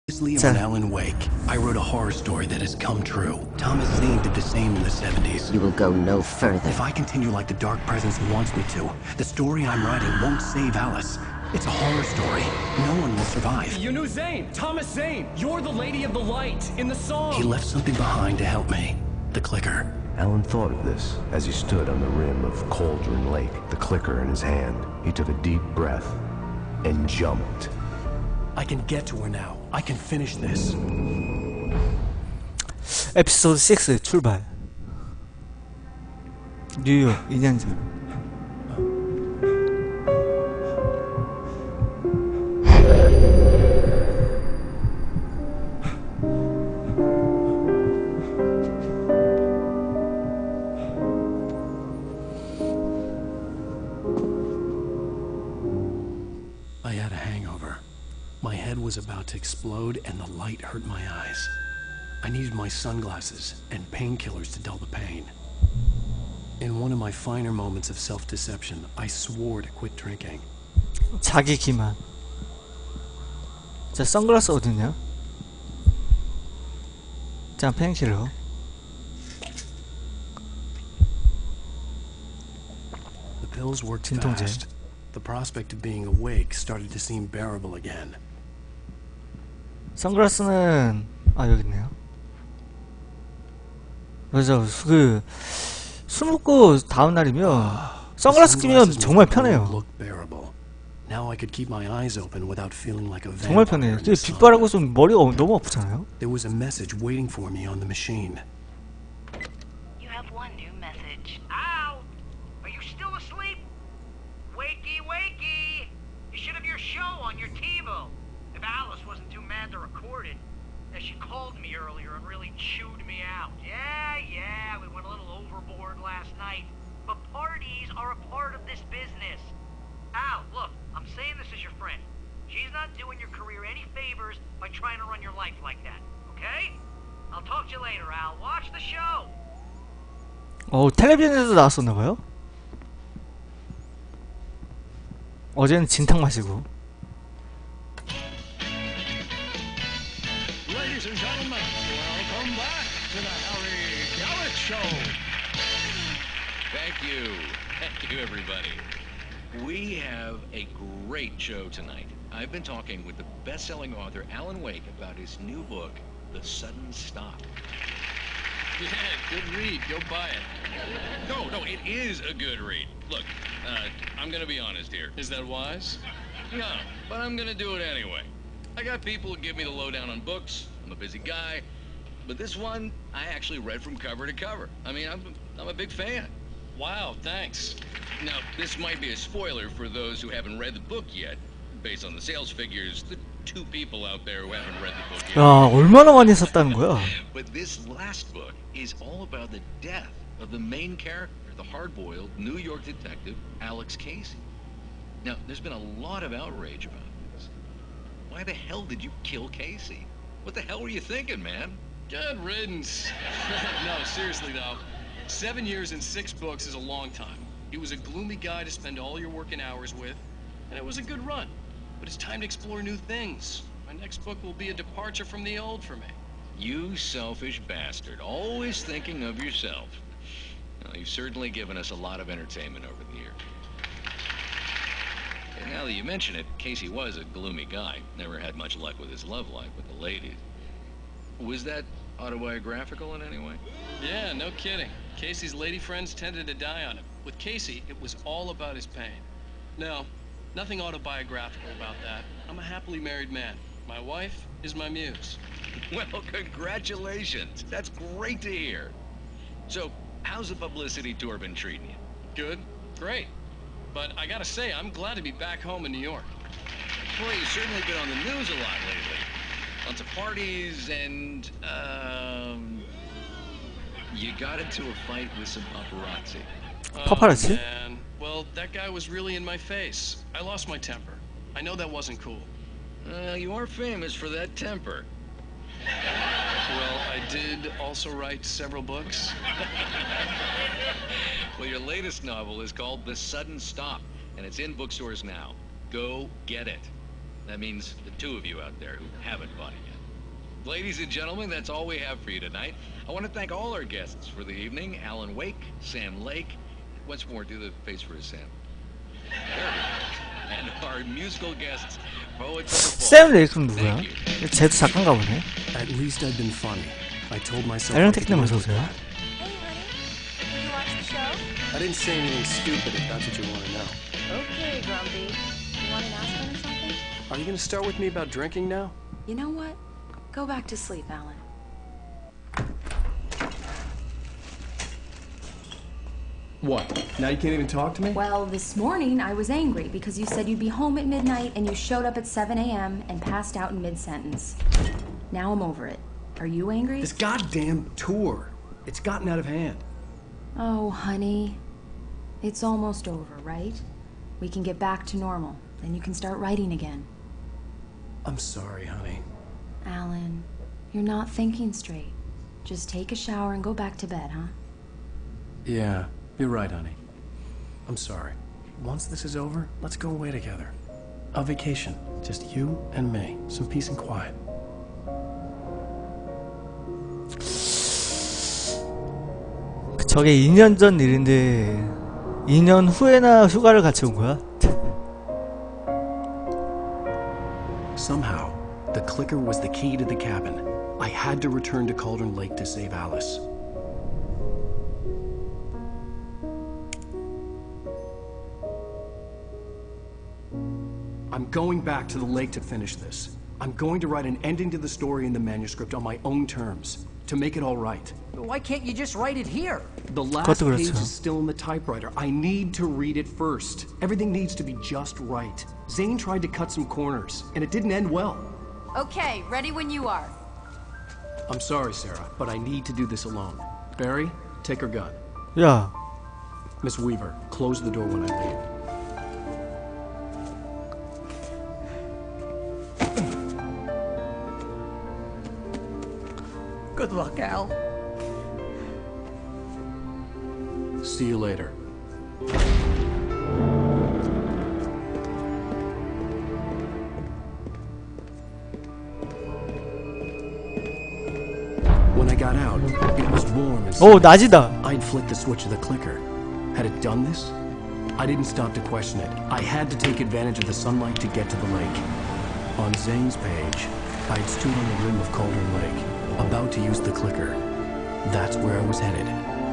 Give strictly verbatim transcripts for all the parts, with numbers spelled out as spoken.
Previously on Alan Wake, I wrote a horror story that has come true. Thomas Zane did the same in the seventies. You will go no further. If I continue like the Dark Presence wants me to, the story I'm writing won't save Alice. It's a horror story. No one will survive. You knew Zane! Thomas Zane! You're the Lady of the Light in the song! He left something behind to help me. The clicker. Alan thought of this as he stood on the rim of Cauldron Lake, the clicker in his hand. He took a deep breath and jumped. I can get to her now. I can finish this. 에피소드 육 출발. 뉴욕 이 년 전. I had a hangover. My head was about to explode and the light hurt my eyes. I needed my sunglasses and painkillers to dull the pain. In one of my finer moments of self-deception, I swore to quit drinking. 자기 기만. 자, 선글라스 어딨냐? 자, 펜킬러. The pills worked 진통제. fast. The prospect of being awake started to seem bearable again. 선글라스는 아 여기 있네요. 맞아, 그 술 먹고 다음 날이면 선글라스 끼면 정말 편해요. Now I could keep my eyes open without feeling like a 정말 vampire. 편해요. 빛바라고 좀 머리가 너무 아프잖아요. There was a message waiting for me on the machine. You have one new message. Al, are you still asleep? Wakey, wakey! You should have your show on your TiVo. If Alice wasn't too mad to record it, as she called me earlier and really chewed me out. Yeah, yeah, we went a little overboard last night. But parties are a part of this business. Al, look, I'm saying this as your friend. She's not doing your career any favors by trying to run your life like that, okay? I'll talk to you later, Al. Watch the show. 어, 텔레비전에도 나왔었나봐요? 어제는 진탕 마시고. Ladies and gentlemen, welcome back to the Harry Garrett Show. Thank you. Thank you, everybody. We have a great show tonight. I've been talking with the best-selling author Alan Wake about his new book, The Sudden Stop. Yeah, good read. Go buy it. No, no, it is a good read. Look, uh, I'm gonna be honest here. Is that wise? No, but I'm gonna do it anyway. I got people who give me the lowdown on books. I'm a busy guy. But this one, I actually read from cover to cover. I mean, I'm, I'm a big fan. Wow, thanks. Now, this might be a spoiler for those who haven't read the book yet. Based on the sales figures, the two people out there who haven't read the book yet. 야, 얼마나 많이 샀다는 거야? But this last book is all about the death of the main character, the hard-boiled New York detective, Alex Casey. Now, there's been a lot of outrage about this. Why the hell did you kill Casey? What the hell were you thinking, man? Good riddance. No, seriously though. Seven years and six books is a long time. He was a gloomy guy to spend all your working hours with, and it was a good run. But it's time to explore new things. My next book will be a departure from the old for me. You selfish bastard, always thinking of yourself. Well, you've certainly given us a lot of entertainment over the years. And now that you mention it, Casey was a gloomy guy. Never had much luck with his love life with the ladies. Was that autobiographical in any way? Yeah, no kidding. Casey's lady friends tended to die on him. With Casey, it was all about his pain. No, nothing autobiographical about that. I'm a happily married man. My wife is my muse. Well, congratulations. That's great to hear. So, how's the publicity tour been treating you? Good. Great. But I gotta say, I'm glad to be back home in New York. Well, you've certainly been on the news a lot lately. Lots of parties and, um... you got into a fight with some paparazzi. Paparazzi? Oh, man. Well, that guy was really in my face. I lost my temper. I know that wasn't cool. Uh, you are famous for that temper. Well, I did also write several books. Well, your latest novel is called The Sudden Stop, and it's in bookstores now. Go get it. That means the two of you out there who haven't bought it yet. Ladies and gentlemen, that's all we have for you tonight. I want to thank all our guests for the evening. Alan Wake, Sam Lake. Once more, do the face for his Sam. There we go. And our musical guests, poets of the 샘 레이크는 누구야? 쟤도 작가인가 보네. At least I've been funny. I told myself. 에런 I could 테크님 live 어서 with 오세요. that. Hey, honey. Did you watch the show? I didn't say anything stupid if that's what you want to know. Okay, Grumpy. You want an aspirin or something? Are you going to start with me about drinking now? You know what? Go back to sleep, Alan. What? Now you can't even talk to me? Well, this morning I was angry because you said you'd be home at midnight and you showed up at seven a m and passed out in mid-sentence. Now I'm over it. Are you angry? This goddamn tour. It's gotten out of hand. Oh, honey. It's almost over, right? We can get back to normal. Then you can start writing again. I'm sorry, honey. Alan, you're not thinking straight. Just take a shower and go back to bed, huh? Yeah, you're right, honey. I'm sorry. Once this is over, let's go away together. A vacation. Just you and me. Some peace and quiet. 저게 이 년 전 일인데 이 년 후에나 휴가를 같이 온 거야? Somehow, the clicker was the key to the cabin. I had to return to Cauldron Lake to save Alice. I'm going back to the lake to finish this. I'm going to write an ending to the story in the manuscript on my own terms, to make it all right. Why can't you just write it here? The last 그것도 page 그렇죠. is still in the typewriter. I need to read it first. Everything needs to be just right. Zane tried to cut some corners, and it didn't end well. Okay, ready when you are. I'm sorry, Sarah, but I need to do this alone. Barry, take her gun. 야, Miss Weaver, close the door when I leave. Good luck, Al. See you later. When I got out, it was warm and 오 낮이다. I'd flicked the switch of the clicker. Had it done this? I didn't stop to question it. I had to take advantage of the sunlight to get to the lake. On Zane's page, I'd stood on the rim of Cauldron Lake, about to use the clicker. That's where I was headed.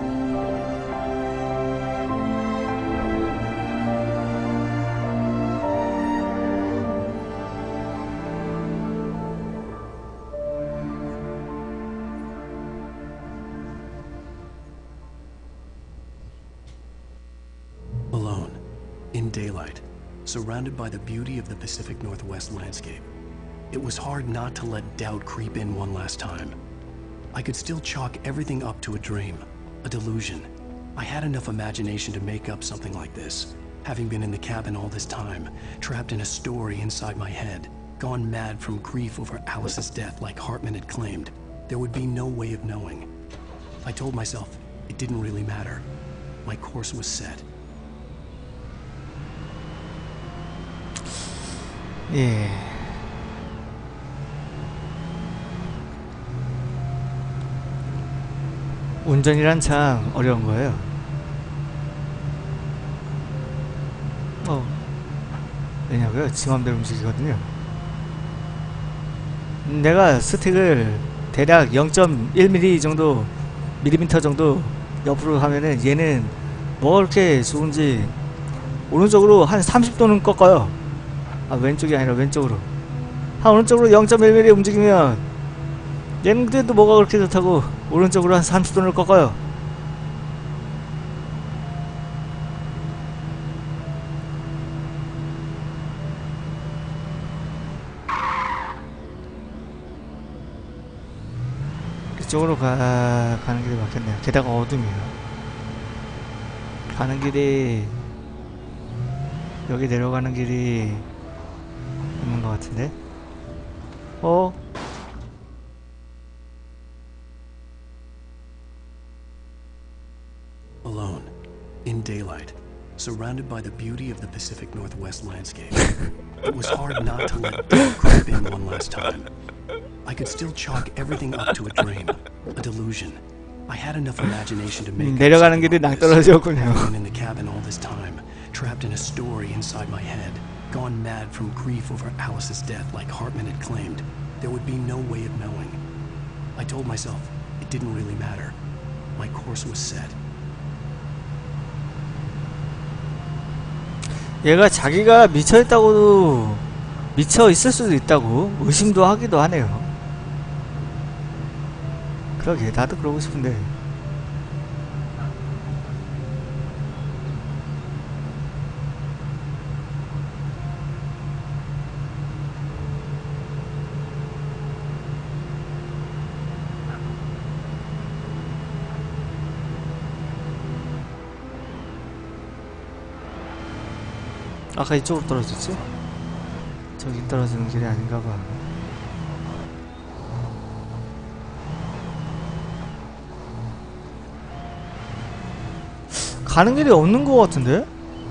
Alone, in daylight, surrounded by the beauty of the Pacific Northwest landscape. It was hard not to let doubt creep in one last time. I could still chalk everything up to a dream, a delusion. I had enough imagination to make up something like this, having been in the cabin all this time, trapped in a story inside my head, gone mad from grief over Alice's death like Hartman had claimed. There would be no way of knowing. I told myself it didn't really matter. My course was set. 예. 운전이란 참 어려운 거예요. 어. 왜냐고요? 지 맘대로 움직이거든요. 내가 스틱을 대략 영 점 일 밀리미터 정도, 밀리미터 정도 옆으로 하면은 얘는 뭐가 그렇게 좋은지 오른쪽으로 한 삼십 도는 꺾어요. 아, 왼쪽이 아니라 왼쪽으로. 한 오른쪽으로 영 점 일 밀리미터 움직이면 얘는 그래도 뭐가 그렇게 좋다고 오른쪽으로 한 삼십 도를 꺾어요. 이쪽으로 가, 가는 길이 맞겠네요. 게다가 어둠이에요. 가는 길이 여기 내려가는 길이 있는 것 같은데? 어? Alone, in daylight, surrounded by the beauty of the Pacific Northwest landscape. It was hard not to let doubt creep in one last time. I could still chalk everything up to a dream, a delusion. I had enough imagination to make 내려가는 길이 낭떠러지였군요. I've been in the cabin all this time, trapped in a story inside my head, gone mad from grief over Alice's death like Hartman had claimed. There would be no way of knowing. I told myself it didn't really matter. My course was set. 얘가 자기가 미쳐있다고도 미쳐있을 수도 있다고 의심도 하기도 하네요. 그러게 나도 그러고 싶은데. 아까 이쪽으로 떨어졌지? 저기 떨어지는 길이 아닌가봐. 가는 길이 없는 것 같은데?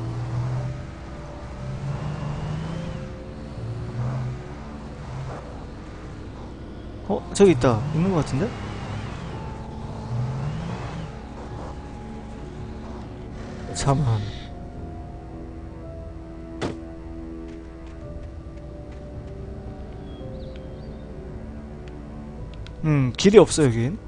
어? 저기 있다. 있는 것 같은데? 잠깐. 음, 길이 없어 여긴.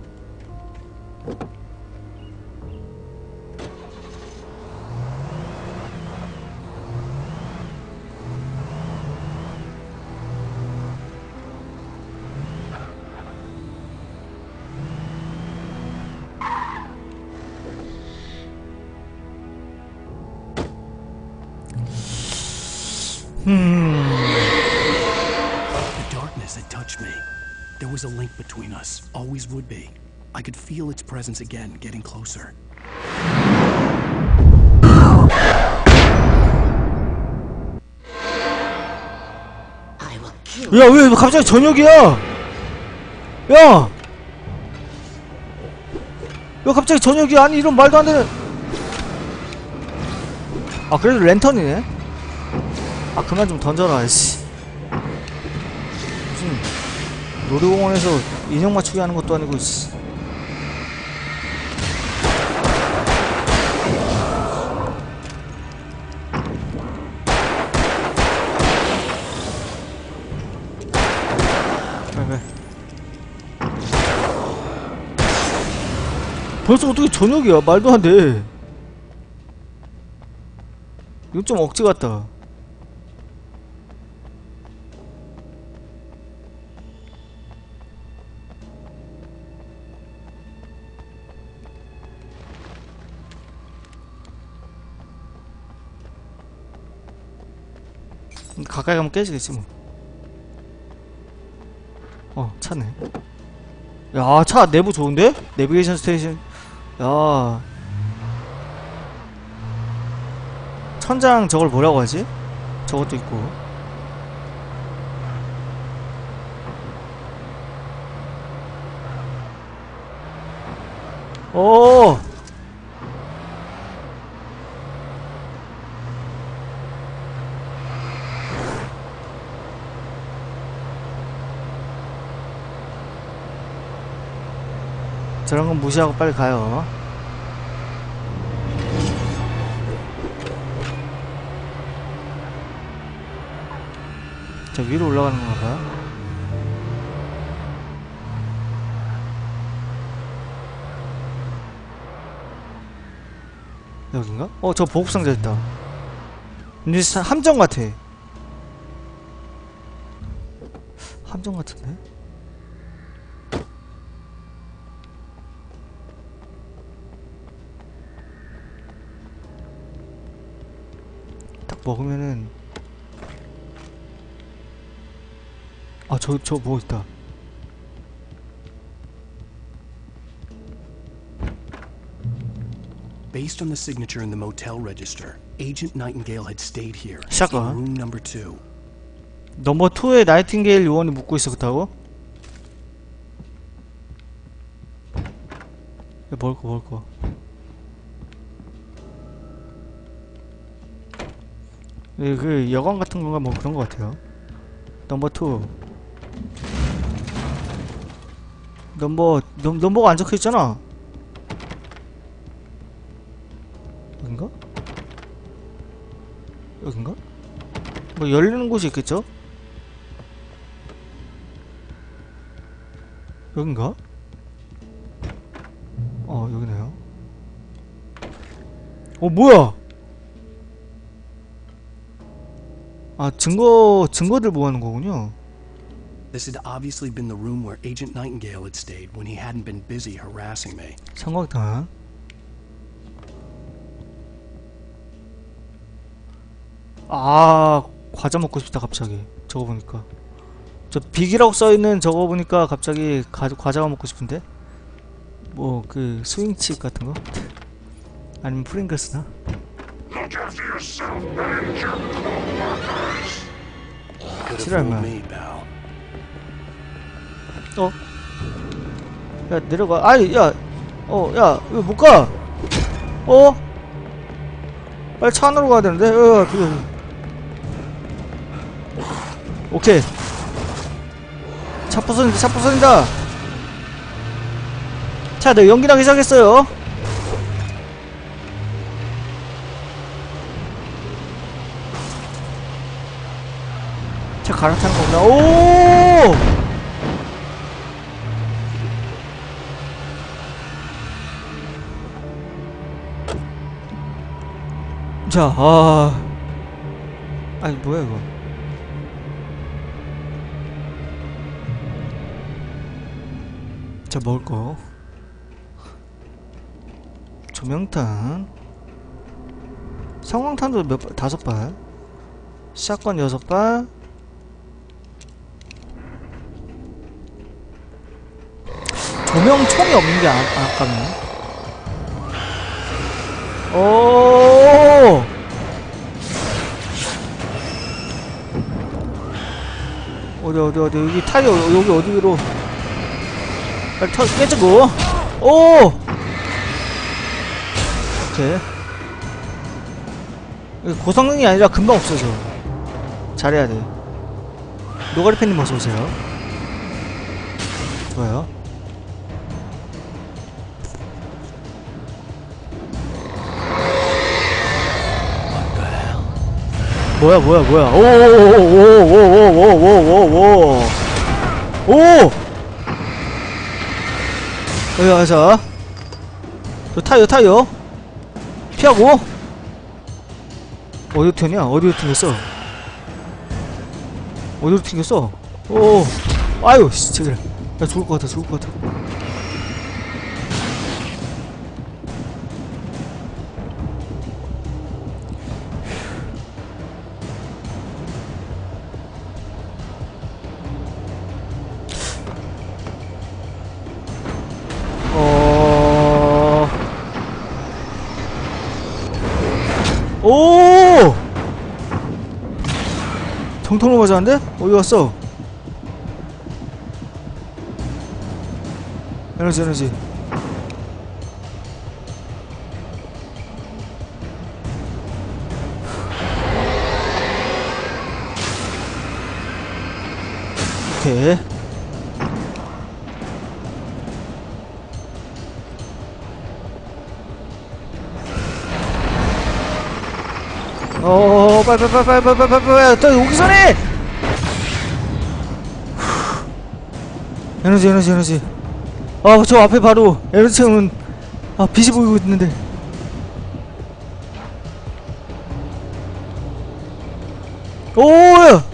음. The darkness had touched me. There was a link between us, always would be. I could feel its presence again, getting closer. 야, 왜 갑자기 저녁이야? 야! 왜 갑자기 저녁이야? 아니, 이런 말도 안 되는. 아, 그래도 랜턴이네? 아, 그만 좀 던져라, 씨. 무슨, 놀이공원에서 인형 맞추기 하는 것도 아니고, 씨. 벌써 어떻게 저녁이야? 말도 안 돼. 이거 좀 억지 같다. 가까이 가면 깨지겠지 뭐. 어, 차네. 야, 차 내부 좋은데? 내비게이션 스테이션. 야, 천장 저걸 뭐라고 하지? 저것도 있고. 오! 저런 건 무시하고 빨리 가요. 저 위로 올라가는 건가 봐요. 여긴가? 어, 저 보급상자 있다. 이제 함정 같아. 함정 같은데? 먹으면은 아, 저, 저 뭐 있다. Based on the signature in the motel register, Agent Nightingale had stayed here in 샷건. room number two. 넘버 투에 나이팅게일 요원이 묵고 있었다고? 먹을 거 먹을 거. 예, 그 여관 같은 건가 뭐 그런 거 같아요. 넘버 투. 넘버 넘, 넘버가 안 적혀있잖아. 여긴가? 여긴가? 뭐 열리는 곳이 있겠죠? 여긴가? 어 여기네요. 어 뭐야? 아 증거 증거들 모아놓은 거군요. This had obviously been the room where Agent Nightingale had stayed when he hadn't been busy harassing me. 성광탄. 아 과자 먹고 싶다 갑자기. 저거 보니까 저 빅이라고 써있는 저거 보니까 갑자기 가, 과자가 먹고 싶은데? 뭐 그 스윙칩 같은 거? 아니면 프링글스나? 싫어 임마. 어? 야 내려가. 아이 야 어 야 왜 못 가? 어? 빨리 차 안으로 가야 되는데? 어, 그... 오케이. 차 부서진다, 차 부서진다! 자, 네, 연기 나기 시작했어요. 차 갈아타는 거구나. 오! 자, 아. 아니, 뭐야, 이거. 자, 먹을 거. 조명탄. 성광탄도 몇 발? 다섯 발. 샷건 여섯 발. 조명총이 없는 게 아, 아깝네. 오! 어디 어디 어디 여기 타이어 여기 어디로 빨리 터 깨지고. 오! 오케이. 고성능이 아니라 금방 없어져. 잘해야 돼. 노가리 팬님 어서오세요. 좋아요. 뭐야 뭐야 뭐야. 오오오오오오오오오오오오. 오! 여기 가자. 저 타이어 타이어 피하고. 어디로 튀었냐? 어디로 튕겼어? 어디로 튕겼어? 오, 아유, 씨, 쟤들. 나 죽을 것 같아, 죽을 것 같아. 어, 오! 정통으로 맞았는데? 어디 갔어? 에너지 에너지. 오케이. 어, 빨리 빨리 빨리 빨리 빨리 빨리 빨리 또 오기 전에. 에너지 에너지 에너지. 아, 저 앞에 바로 에너지 채우는 아 빛이 보이고 있는데. 오야.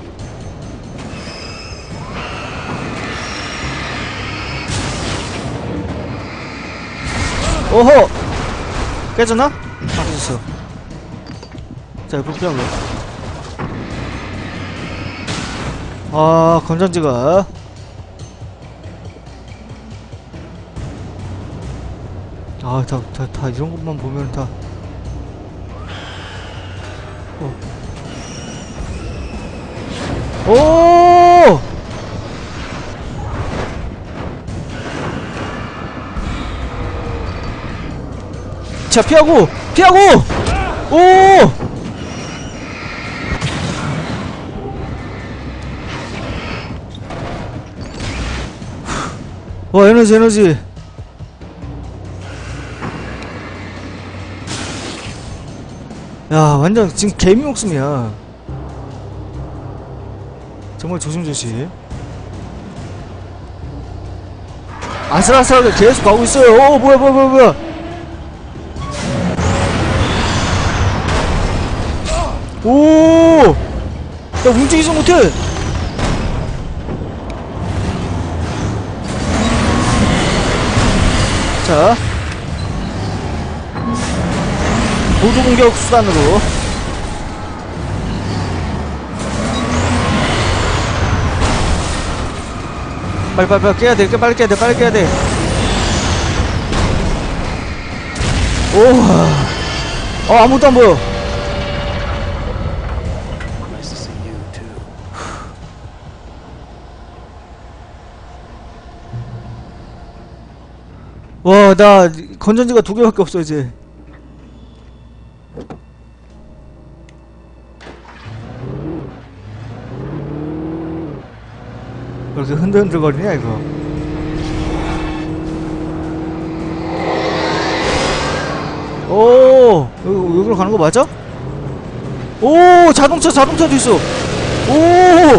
오호. 깨졌나? 아, 깨졌어. 자, 이거 피하고. 아, 건전지가. 아, 다, 다, 다 이런 것만 보면 다. 어. 오! 자, 피하고! 피하고! 오! 와, 에너지 에너지. 야, 완전 지금 개미 목숨이야. 정말 조심조심. 아슬아슬하게 계속 가고 있어요. 오, 뭐야 뭐야 뭐야 뭐야. 오, 야, 움직이지 못해. 자, 보조 공격 수단으로. 빨리 빨리 빨리 깨야 돼. 빨리 깨야 돼. 빨리 깨야 돼. 오, 어, 아무것도 안 보여. Nice to see you too. 와, 나 건전지가 두 개밖에 없어 이제. 왜 이렇게 흔들흔들거리냐 이거. 오, 여기, 여기로 가는 거 맞아? 오, 자동차 자동차도 있어. 오,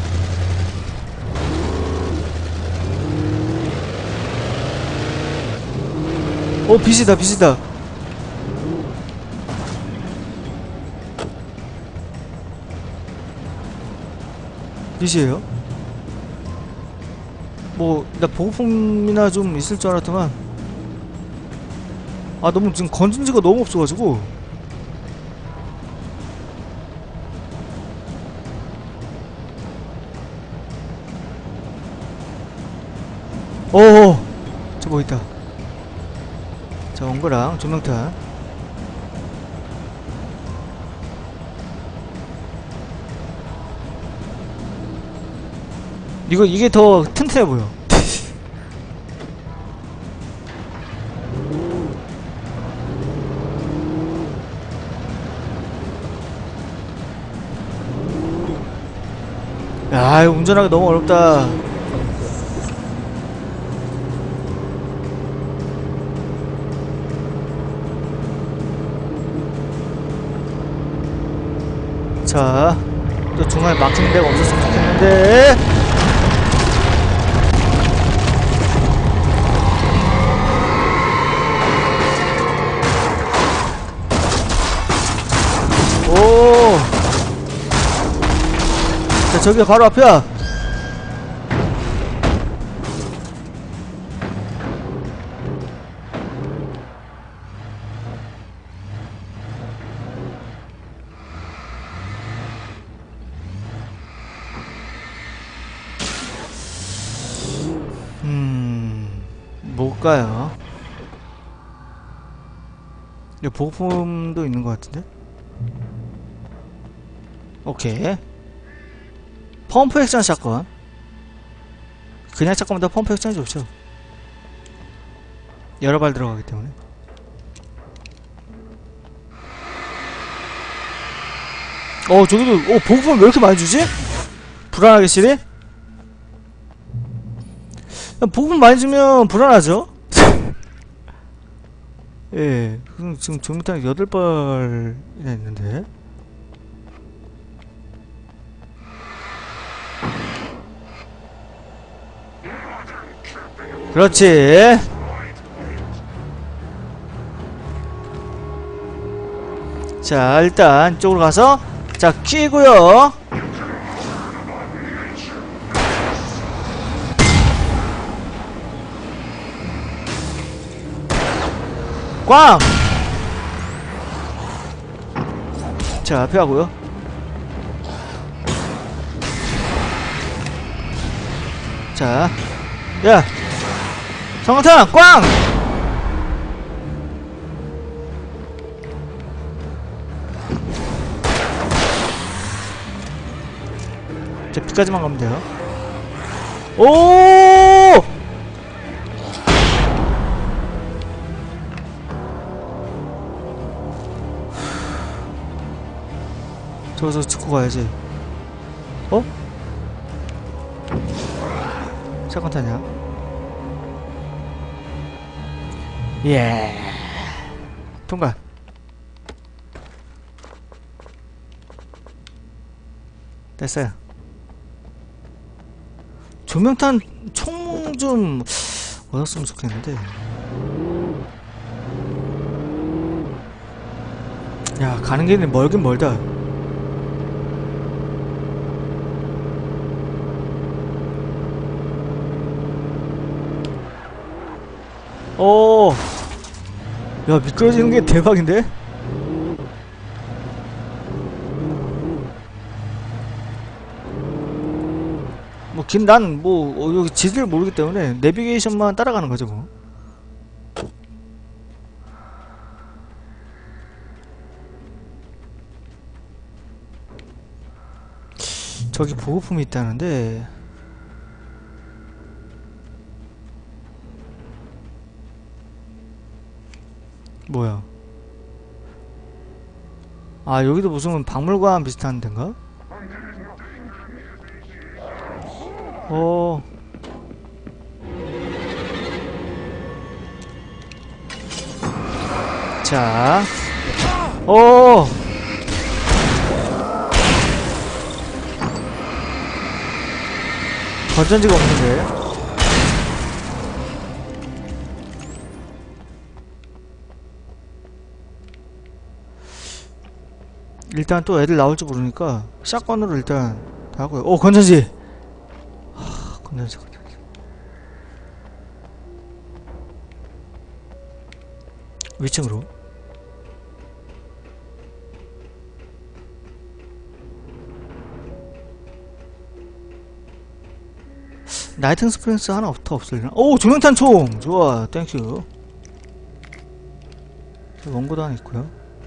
오, 빛이다 빛이다. 빛이에요? 뭐, 나 보급품이나 좀 있을 줄 알았더만. 아, 너무 지금 건전지가 너무 없어가지고. 어어, 저 뭐 있다. 자, 온 거랑 조명탄. 이거 이게 더 튼튼해 보여. 야, 이거 운전하기 너무 어렵다. 자, 또 중간에 막히는 데가 없었으면 좋겠는데. 오, 자, 저기가 바로 앞이야. 음, 뭘까요? 여기 보급품도 있는 것 같은데? 오케이. 펌프 액션 샷건. 그냥 샷건보다 펌프 액션이 좋죠. 여러 발 들어가기 때문에. 어, 저기도, 어, 보급품 왜 이렇게 많이 주지? 불안하게 시리? 보급품 많이 주면 불안하죠? 예, 지금 정밀탄 여덟 발이나 있는데. 그렇지. 자, 일단 이쪽으로 가서 자, 키고요. 꽝! 자, 피하고요. 자, 야! 성탄 꽝! 자, B까지만 가면 돼요. 오! 저기서 짚고 가야지. 어? 잠깐 타냐? 예. 통과. 됐어요. 조명탄 총 좀 얻었으면 좋겠는데. 야, 가는 길이 멀긴 멀다. 오, 야, 미끄러지는 게 대박인데? 뭐, 긴, 난, 뭐, 어, 여기 지도를 모르기 때문에 내비게이션만 따라가는 거죠, 뭐. 저기 보급품이 있다는데. 뭐야? 아, 여기도 무슨 박물관 비슷한 데인가? 어. 자. 어. 건전지가 없는데. 일단 또 애들 나올지 모르니까 샷건으로 일단 다 하고요. 오, 건전지! 하, 건전지, 건전지. 위층으로. 나이팅 스프링스 하나 더 없으려나? 오, 조명탄 총! 좋아, 땡큐. 원고도 하나 있고요.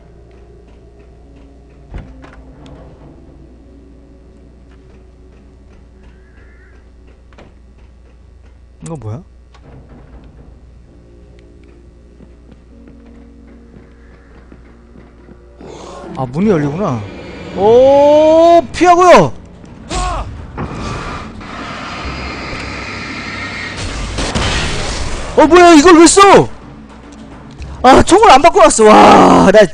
이거 뭐야? 아, 문이 열리구나. 오, 피하고요. 어, 뭐야, 이걸 왜 써? 아, 총을 안 바꿔 놨어. 와, 나.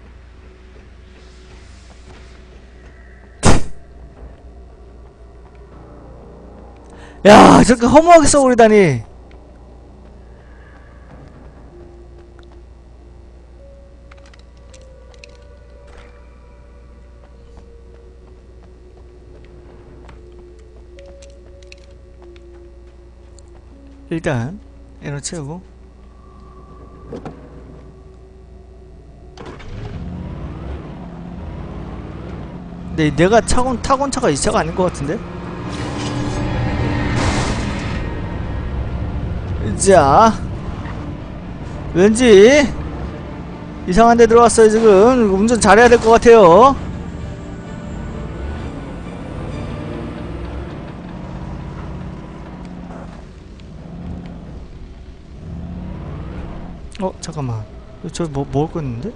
야, 저렇게 허무하게 써버리다니. 일단 에너 채우고. 근데 내가 차곤 타곤 차가 이 차가 아닌 것 같은데? 자, 왠지 이상한 데 들어왔어요. 지금 운전 잘해야 될 것 같아요. 어, 잠깐만, 저 뭐 먹을 거 있는데?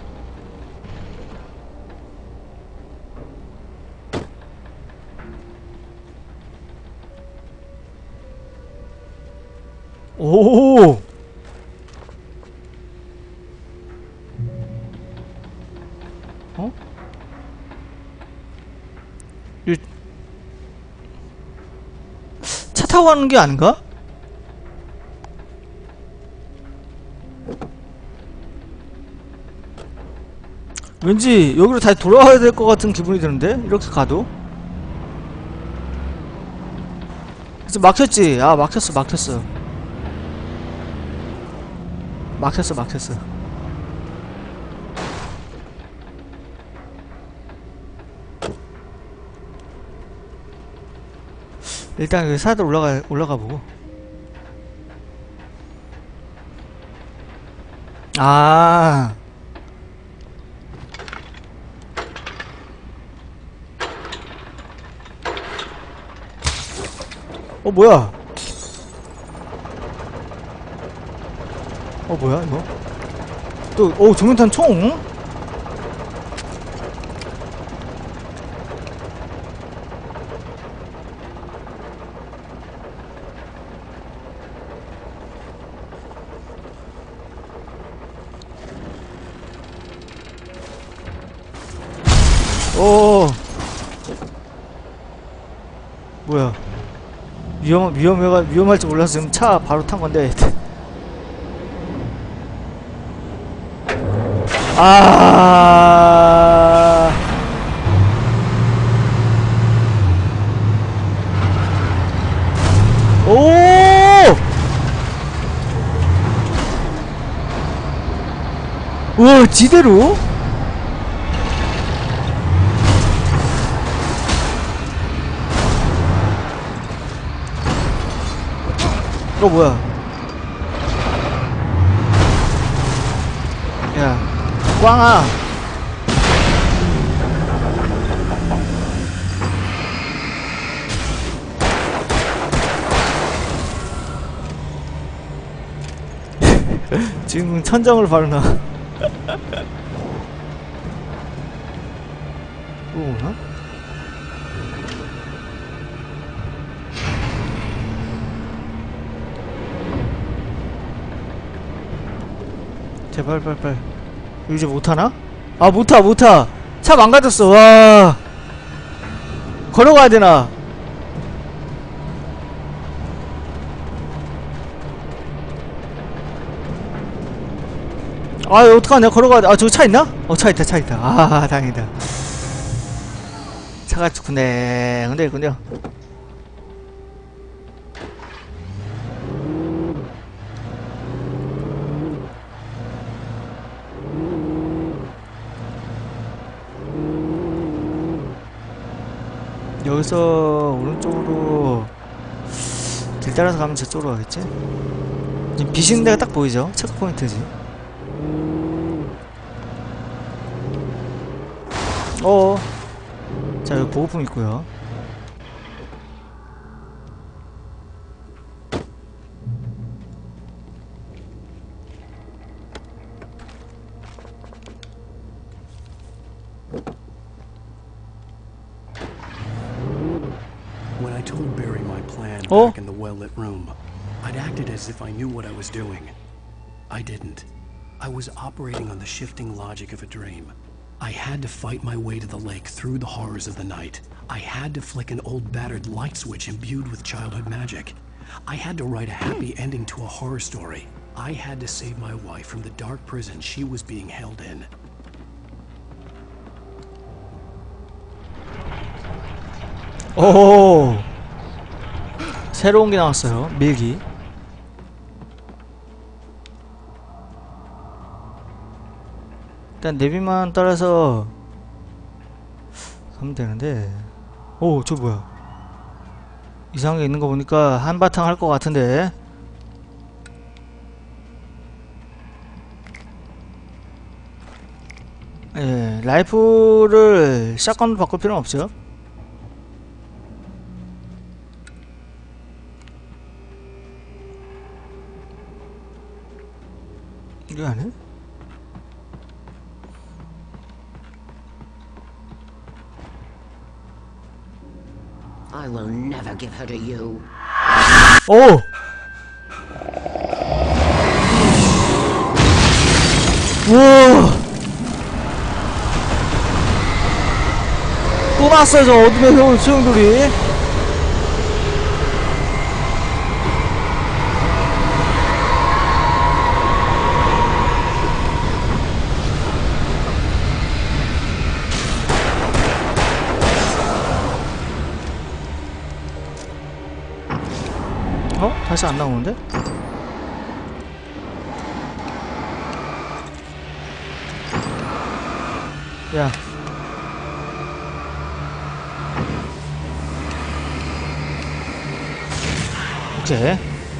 오! 어? 이... 차 타고 가는 게 아닌가? 왠지 여기로 다시 돌아와야 될 것 같은 기분이 드는데? 이렇게 가도? 그래서 막혔지? 아, 막혔어, 막혔어. 막혔어, 막혔어. 일단 여기 사들 올라가, 올라가 보고. 아. 어, 뭐야? 어, 뭐야, 이거? 또, 오, 조명탄 총? 오. 뭐야? 위험 위험해가 위험할 줄 몰라서 지금 차 바로 탄 건데. 아. 오. 우와, 지대로? 이거 뭐야? 야, 꽝아. 지금 천장으로 바로 나. 또 오나? 제발 빨빨. 이제 못하나? 아, 못타 못타. 차 망가졌어. 와, 걸어가야 되나? 아, 어떡하냐. 걸어가야 돼. 아, 저기 차 있나? 어, 차 있다 차 있다. 아, 다행이다. 차가 좋네. 근데 있군요. 여기서 오른쪽으로 길 따라서 가면 저쪽으로 가겠지? 지금 비시는 데가 딱 보이죠? 체크포인트지. 어. 자, 여기 보호품 있고요. When I told Barry my plan Oh? back in the well-lit room, I'd acted as if I knew what I was doing. I didn't. I was operating on the shifting logic of a dream. I had to fight my way to the lake through the horrors of the night. I had to flick an old battered light switch imbued with childhood magic. I had to write a happy ending to a horror story. I had to save my wife from the dark prison she was being held in. 오, 새로운 게 나왔어요. 밀기. 일단 내비만 따라서 가면 되는데. 오, 저 뭐야? 이상한 게 있는 거 보니까 한바탕 할 것 같은데. 예, 라이프를 샷건으로 바꿀 필요는 없죠. 이거 안 해? I will never give her to you. 오! 우와! 또 났어요, 저 어둠의 효 수용돌이. 어? 다시 안 나오는데? 야. 오케이.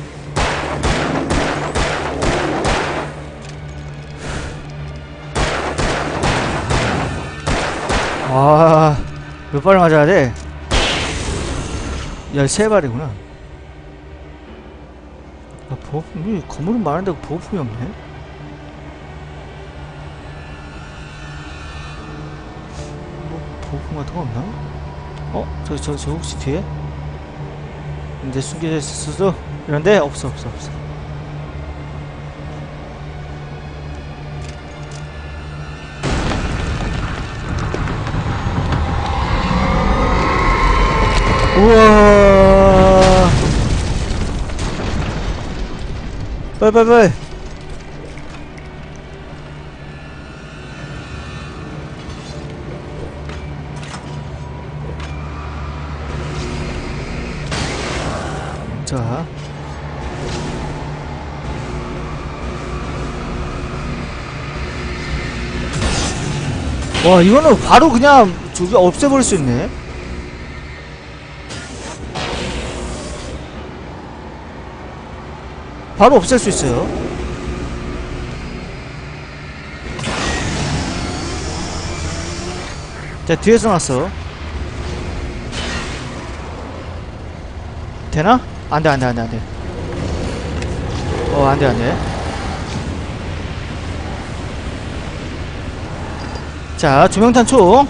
아, 몇 발을 맞아야 돼? 야, 세 발이구나. 아, 보호품이, 건물은 많은데 보호품이 없네? 뭐, 보호품 같은 거 없나? 어? 저, 저, 저 혹시 뒤에? 근데 숨겨져 있을 수도? 이런데? 없어, 없어, 없어. 우와. 빨리 빨리 빨리. 자. 와, 이거는 바로 그냥 저기 없애버릴 수 있네. 바로 없앨 수 있어요. 자, 뒤에서 났어. 되나? 안돼 안돼 안돼 안돼. 어 안돼 안돼. 자, 조명탄총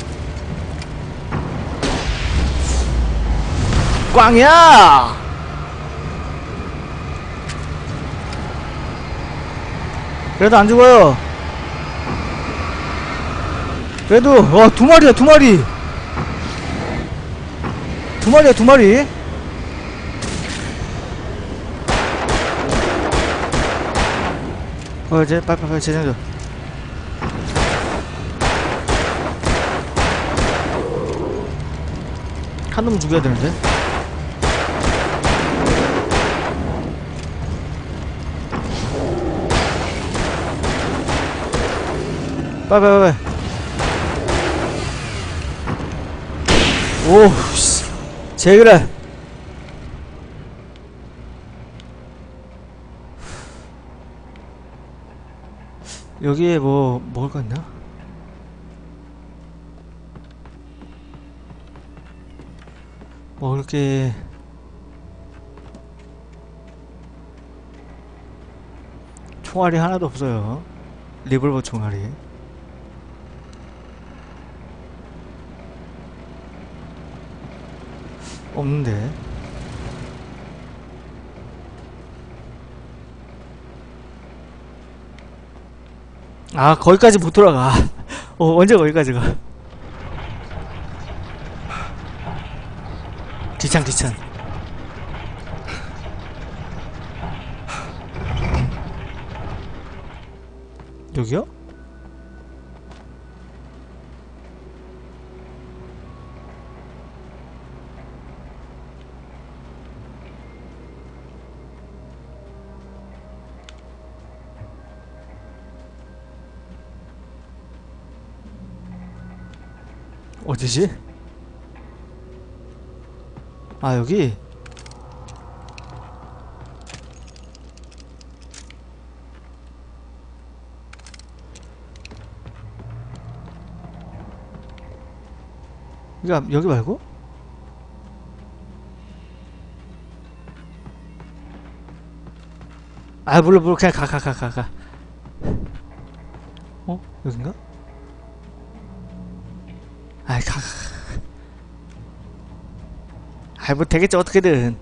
꽝이야. 그래도 안 죽어요. 그래도 와, 두 마리야 두 마리. 두 마리야 두 마리. 어, 이제 빨리빨리 재장전. 한 놈 죽여야 되는데. 빨리빨리. 오, 씨. 제그래. 여기에 뭐 먹을 거 있나? 먹을 게 총알이 하나도 없어요. 리볼버 총알이. 없는데. 아, 거기까지 못 돌아가. 어, 언제 거기까지 가? 귀찮 귀찮. 여기요? 어디지? 아, 여기? 여기, 여기 말고? 아, 몰라 몰라. 그냥 가 가 가 가 가. 어? 여긴가? 아이, 가, 가. 아이, 뭐 되겠지 어떻게든.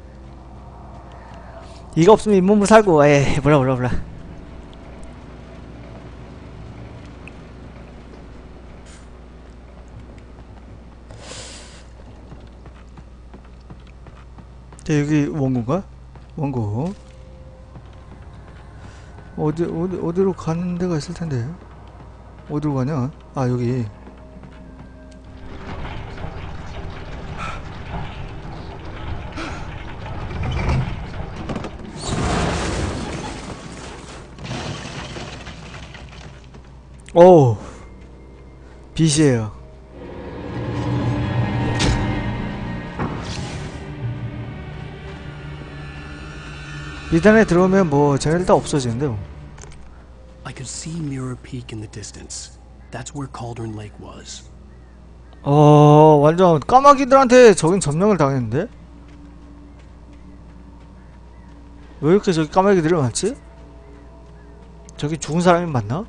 이거 없으면 잇몸을 살고. 에이, 몰라 몰라 몰라. 자, 여기 원고인가? 원고. 어디 어디 어디로 가는 데가 있을 텐데. 어디로 가냐? 아, 여기. 오, 빛이에요. 미단에 들어오면 뭐 쟤네 일단 없어지는데요. I could see Mirror Peak in the distance. That's where Cauldron Lake was. 어, 완전 까마귀들한테 저긴 점령을 당했는데? 왜 이렇게 저기 까마귀들이 많지? 저기 죽은 사람이 맞나?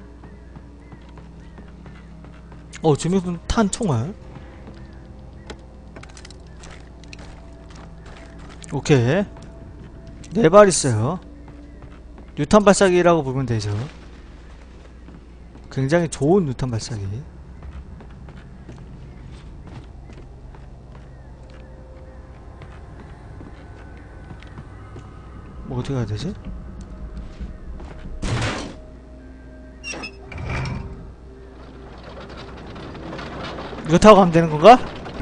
어, 주민분 탄 총알. 오케이. 네 발 있어요. 유탄 발사기라고 보면 되죠. 굉장히 좋은 유탄 발사기. 뭐 어떻게 해야 되지? 이거 타고 가면 되는 건가?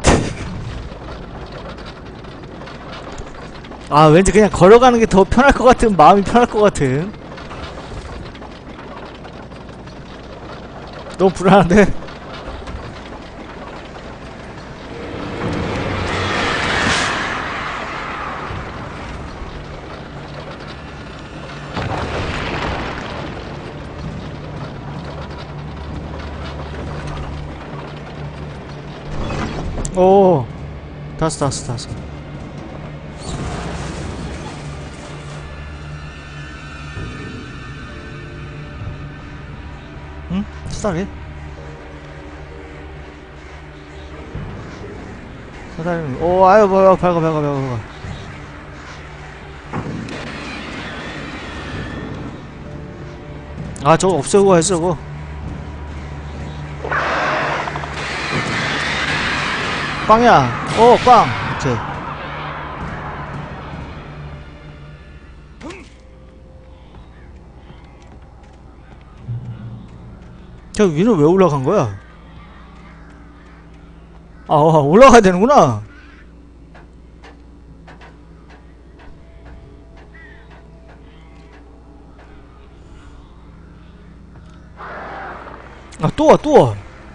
아, 왠지 그냥 걸어가는 게 더 편할 것 같은, 마음이 편할 것 같은. 너무 불안한데? 오, 탔어, 탔어, 탔어. 응? 사다리? 사다리, 오, 아유, 뭐야, 밝아, 밝아, 밝아, 밝아. 아, 저거 없애고 가야지, 저거. 빵이야. 어, 빵. 오케이. 저 위로 왜 올라간 거야? 아, 올라가야 되는구나. 아, 또 와, 또 와.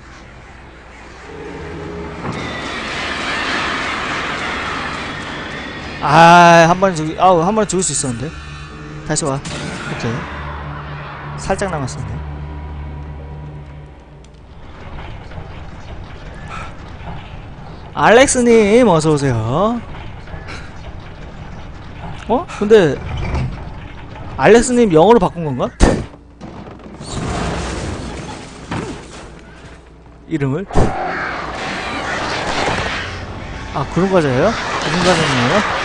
아, 한 번에 죽이, 아우, 한 번에 죽을 수 있었는데. 다시 와. 오케이. 살짝 남았었네. 알렉스님, 어서오세요. 어? 근데, 알렉스님 영어로 바꾼 건가? 이름을? 아, 그런 과자예요? 무슨 과자예요?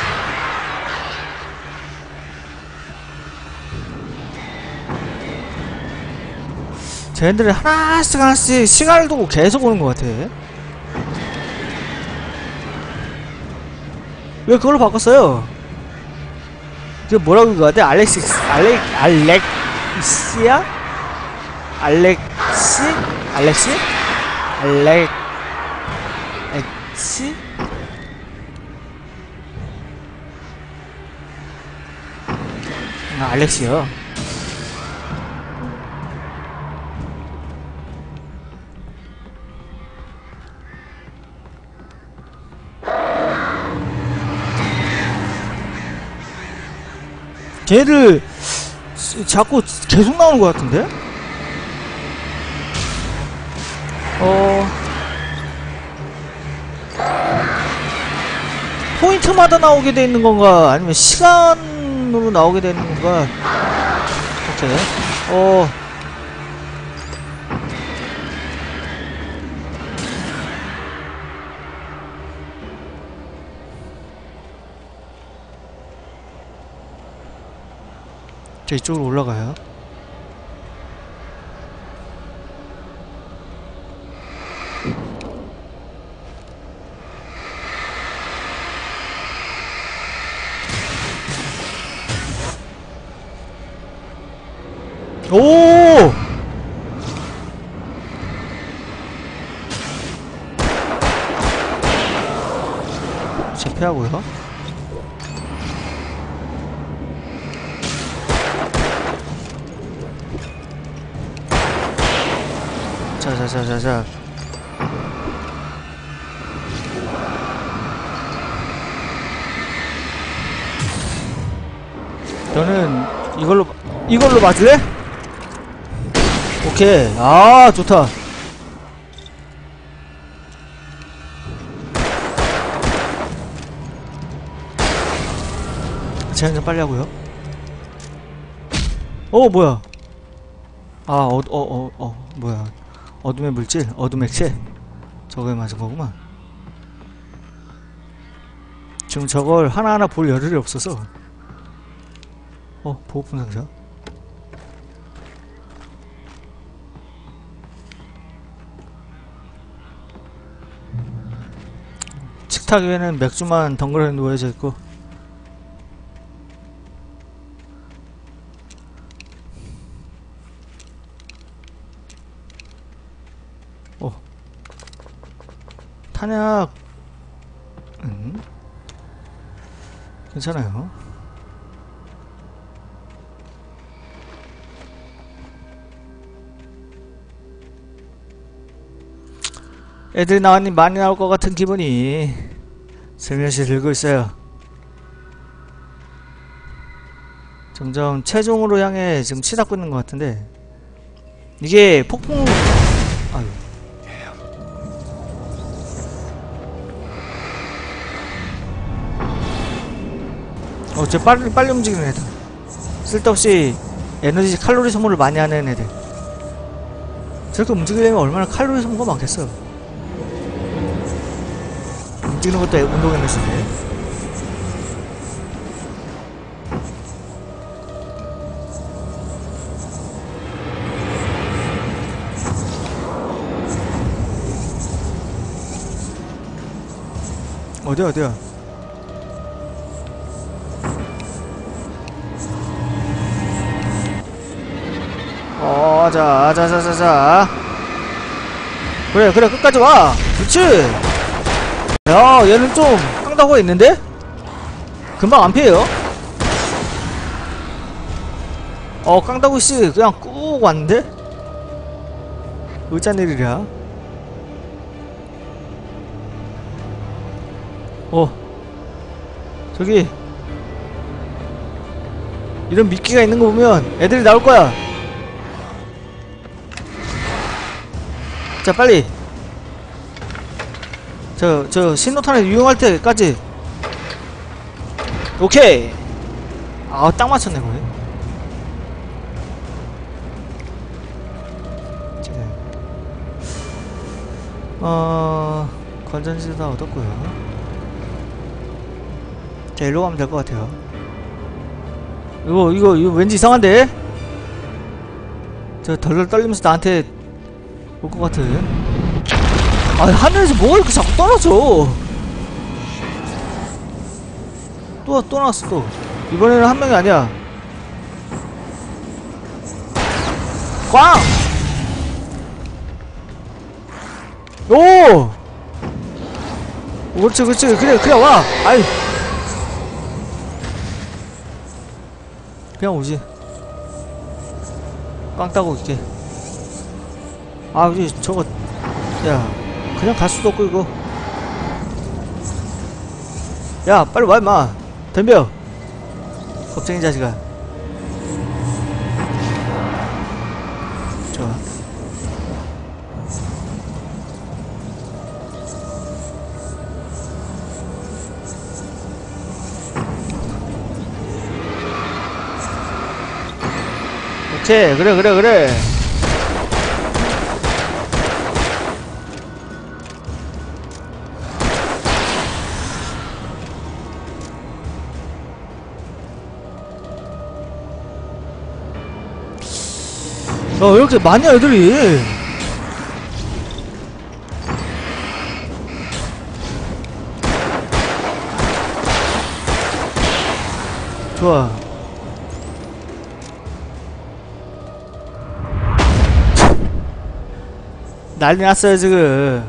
쟤네들이 하나씩 하나씩 시간을 두고 계속 오는 것 같아. 왜 그걸로 바꿨어요? 그게 뭐라고 읽어야 돼? 알렉시, 알렉, 알렉시야? 알렉시? 알렉시? 알렉, 엑시? 아, 알렉시요. 걔를 자꾸 계속 나오는 것 같은데? 어... 포인트마다 나오게 돼 있는 건가? 아니면 시간으로 나오게 되는 건가? 오케이. 어... 자, 이쪽으로 올라가요. 오! 제패하고요. 자자자자자. 너는 이걸로 이걸로 맞을래? 오케이. 아, 좋다. 제한좀 빨리 하고요. 어, 뭐야? 아, 어, 어, 어, 어, 뭐야? 어둠의 물질, 어둠의 액체. 저거에 맞은 거구만. 지금 저걸 하나하나 볼 여력이 없어서. 어, 보호품 상자. 식탁 위에는 맥주만 덩그러니 놓여져 있고. 탄약 음? 괜찮아요. 애들이 나왔니 많이 나올 것 같은 기분이 슬며시 들고 있어요. 점점 최종으로 향해 지금 치닫고 있는 것 같은데 이게 폭풍 아유 어, 쟤 빨리 빨리 움직이는 애들. 쓸데없이 에너지 칼로리 소모를 많이 하는 애들. 저렇게 움직이려면 얼마나 칼로리 소모가 많겠어. 움직이는 것도 운동 에너지인데. 어디야 어디야. 어, 자, 자, 자, 자, 자. 그래, 그래, 끝까지 와. 그렇지. 야, 얘는 좀 깡다구가 있는데? 금방 안 피해요. 어, 깡다구씨 그냥 꾹 왔는데? 어쩐 일이랴? 어, 저기 이런 미끼가 있는 거 보면 애들이 나올 거야. 자, 빨리. 저, 저, 신호탄을 유용할 때까지. 오케이. 아, 딱 맞췄네, 거기. 어, 건전지도 다 얻었고요. 자, 일로 가면 될 것 같아요. 이거, 이거, 이거 왠지 이상한데? 저 덜덜 떨리면서 나한테 올 것 같은. 아, 하늘에서 뭐가 이렇게 자꾸 떨어져. 또, 또 나왔어, 또. 이번에는 한 명이 아니야. 꽝! 오! 그렇지, 그렇지. 그래, 그냥 와! 아이. 그냥 오지. 꽝 따고 있게. 아, 우리 저거, 야, 그냥 갈 수도 없고, 이거. 야, 빨리 와, 임마. 덤벼. 겁쟁이 자식아. 좋아. 오케이, 그래, 그래, 그래. 야, 왜 이렇게 많냐, 애들이. 좋아. 난리 났어요, 지금.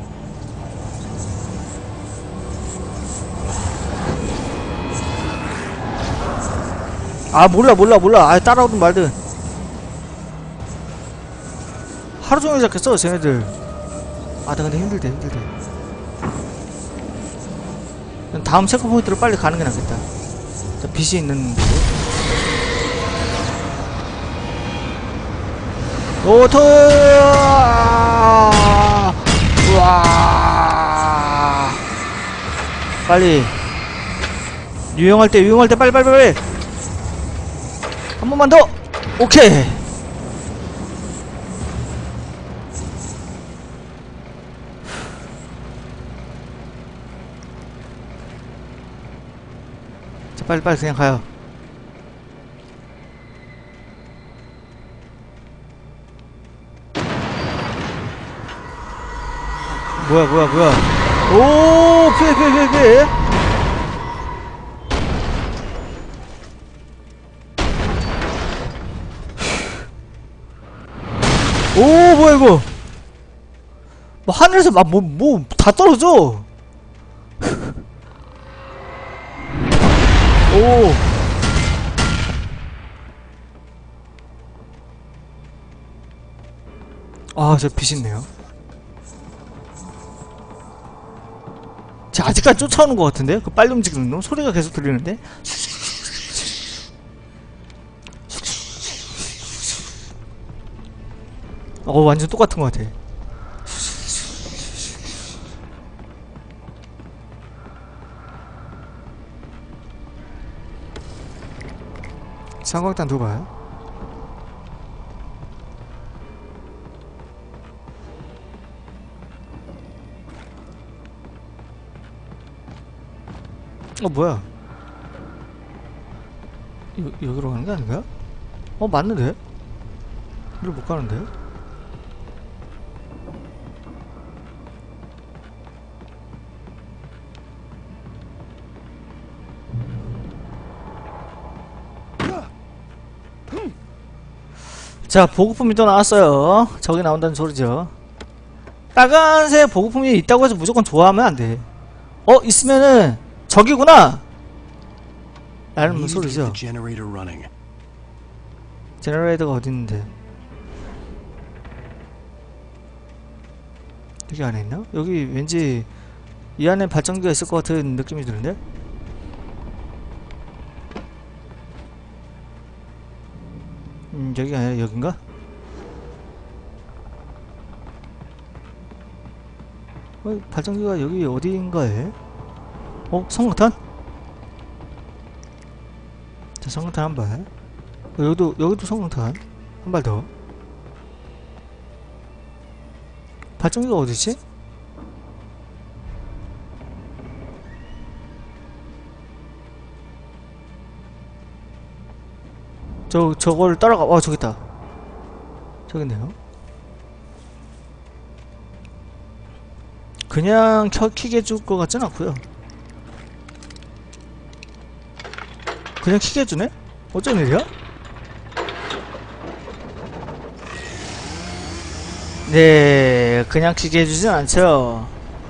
아, 몰라, 몰라, 몰라. 아, 따라오든 말든. 하루종일 잡겠어, 쟤네들. 아, 나 근데 힘들대, 힘들대. 다음 체크포인트로 빨리 가는 게 낫겠다. 자, 빛이 있는 곳. 오토! 우와! 빨리. 유용할 때, 유용할 때, 빨리, 빨리, 빨리! 한 번만 더! 오케이! 자, 빨리, 빨리, 그냥 가요. 뭐야, 뭐야, 뭐야. 오, 피해, 피해, 피해, 피해. 오, 뭐야, 이거. 뭐 하늘에서 막 뭐 뭐 다 떨어져. 오. 아, 저 빛 있네요. 쟤 아직까지 쫓아오는 것 같은데? 그 빨리 움직이는 놈? 소리가 계속 들리는데? 어, 완전 똑같은 것 같아. 상광탄 두 발. 어, 뭐야? 여, 여기로 가는 게 아닌가? 어, 맞는데? 여기로 못 가는데? 자, 보급품이 또 나왔어요. 저기 나온다는 소리죠. 빨간색 보급품이 있다고 해서 무조건 좋아하면 안 돼. 어, 있으면은 저기구나! 라는 소리죠. 제너레이터가 어디 있는데? 여기 안에 있나? 여기 왠지 이 안에 발전기가 있을 것 같은 느낌이 드는데? 음, 여기 아니야? 여긴가? 어, 발전기가 여기 어디인가에? 어? 성광탄? 자, 성광탄 한 발. 어, 여기도, 여기도 성광탄. 한 발 더. 발전기가 어디지? 저, 저걸 따라가. 와, 저기 있다. 저기 있네요. 그냥 켜, 키게 해줄 것 같진 않고요. 그냥 키게 해주네? 어쩐 일이야? 네, 그냥 키게 해주진 않죠.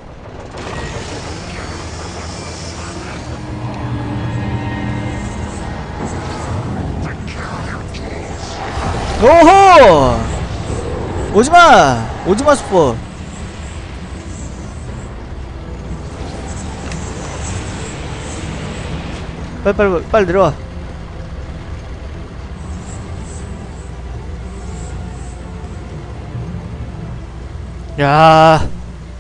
오호! 오지마! 오지마 스포! 빨리 빨리 빨리 내려와. 야,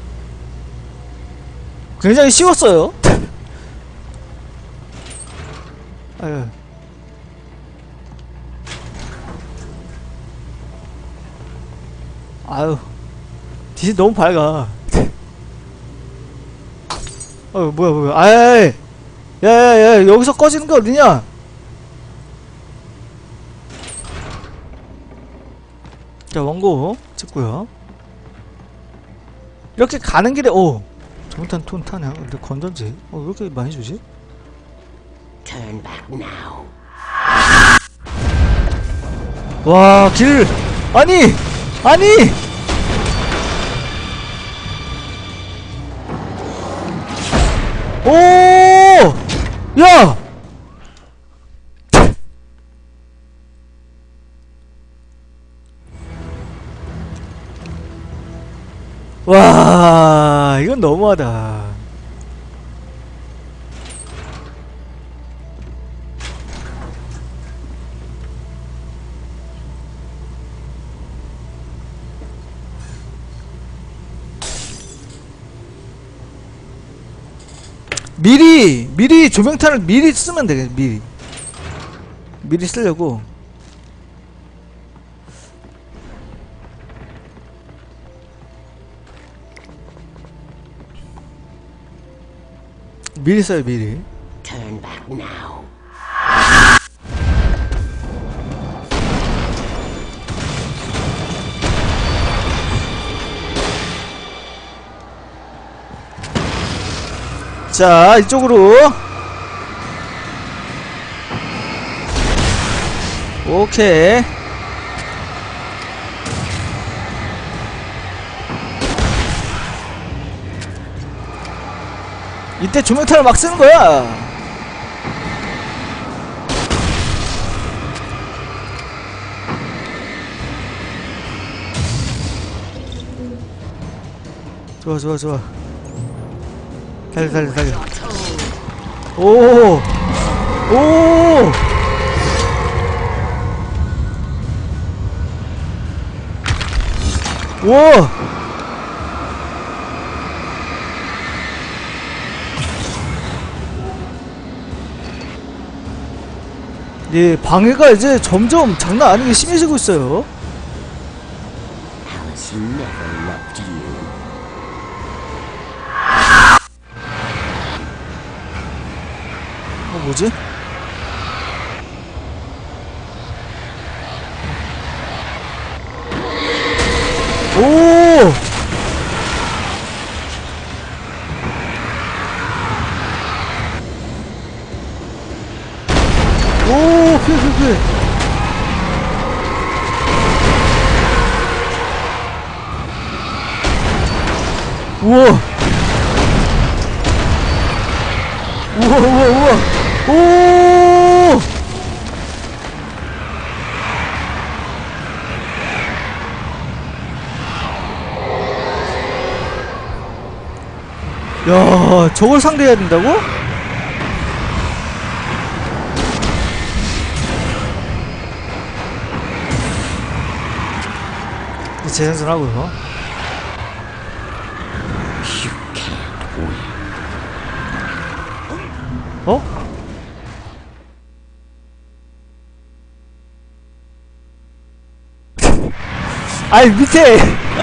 굉장히 쉬웠어요. 아유. 아유, 빛이 너무 밝아. 어, 뭐야 뭐야. 아이, 야야야, 여기서 꺼지는 게 어디냐? 자, 원고 찍고요. 이렇게 가는 길에, 오, 정탄 톤탄이야. 근데 건전지, 어, 왜 이렇게 많이 주지? Turn back now. 와, 길, 아니, 아니. 오, 야. 와, 이건 너무하다. 미리 미리 조명탄을 미리 쓰면 되겠네. 미리 미리 쓰려고. 미리 써요. 미리. Turn back now. 자, 이쪽으로. 오케이. 이때 조명탄을 막 쓰는 거야. 좋아 좋아 좋아. 달려 달려 달려. 오! 오! 와! 예, 방해가 이제 점점 장난 아니게 심해지고 있어요. Alice never loved you. 어, 뭐지? 오! 오, 피해, 피해, 피해. 우와. 우와, 우와, 우와. 오! 야, 저걸 상대해야 된다고? 재생선하고요. 어? 아이 밑에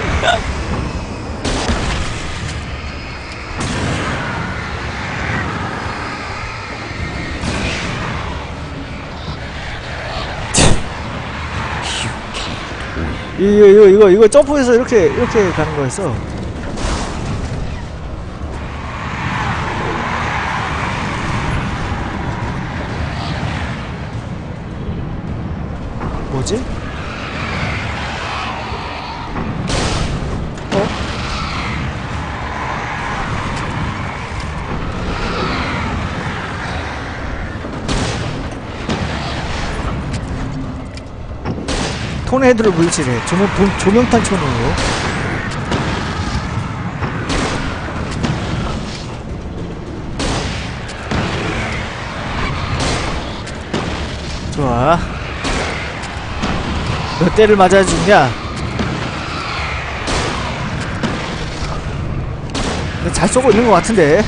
이거 이거 이거 이거 점프해서 이렇게 이렇게 가는 거였어. 뭐지? 어? 토네이도를 물질해. 조명, 조, 조명탄 천으로. 좋아. 몇 대를 맞아 주냐? 잘 쏘고 있는 것 같은데.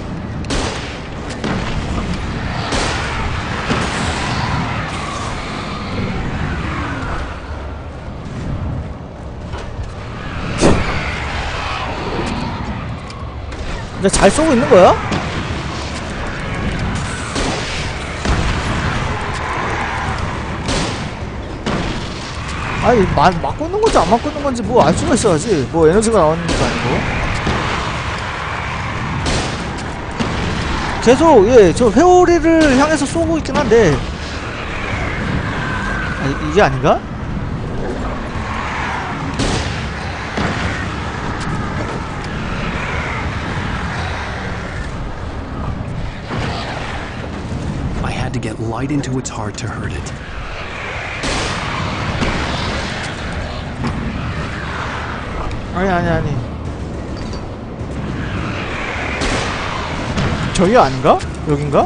근데 잘 쏘고 있는 거야? 아니, 마, 맞고 있는 건지 안 맞고 있는 건지 뭐 알 수가 있어야지. 뭐 에너지가 나오는 것도 아니고. 계속, 예, 저 회오리를 향해서 쏘고 있긴 한데. 아, 이게 아닌가? I had to get light into its heart to hurt it. 아니 아니 아니 저기 아닌가? 여긴가?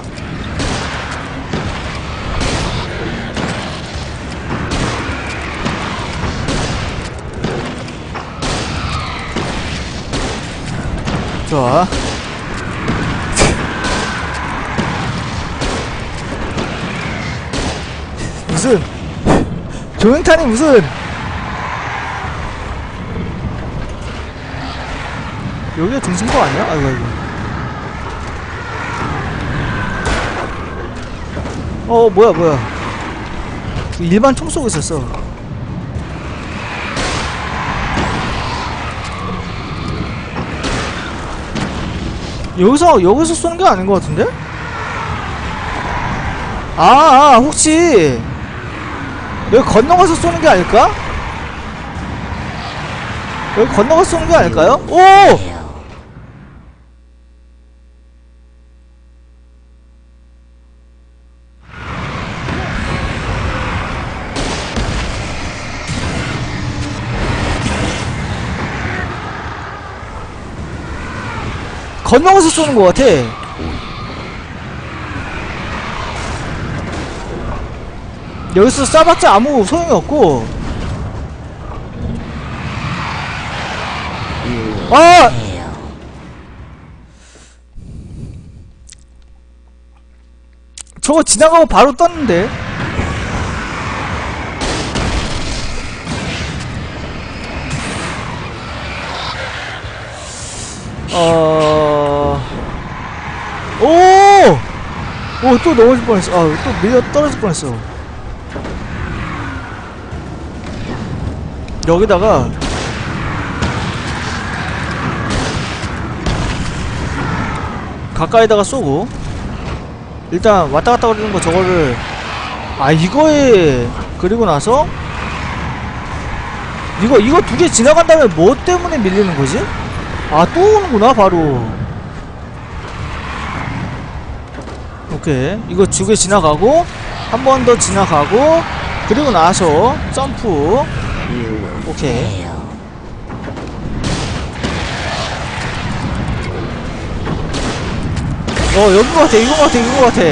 좋아. 무슨 조명탄이 무슨 여기가 등신거 아니야? 아이고 아이고. 어 뭐야 뭐야. 일반 총 쏘고 있었어. 여기서 여기서 쏘는 게 아닌 것 같은데? 아, 아 혹시 여기 건너가서 쏘는 게 아닐까? 여기 건너가서 쏘는 게 아닐까요? 오! 건너가서 쏘는 것 같아. 여기서 쏴봤자 아무 소용이 없고. 아! 저거 지나가고 바로 떴는데. 어... 오! 오, 또 넘어질 뻔했어. 아, 또 밀려 떨어질 뻔했어. 여기다가 가까이다가 쏘고, 일단 왔다갔다 거리는 거 저거를, 아, 이거에 그리고 나서 이거 이거 두 개 지나간 다음에 뭐 때문에 밀리는 거지? 아, 또 오는구나 바로. 오케이, 이거 두 개 지나가고 한 번 더 지나가고 그리고 나서 점프. 오케이. 어, 여긴 것 같아, 이건 것 같아, 이건 것 같아.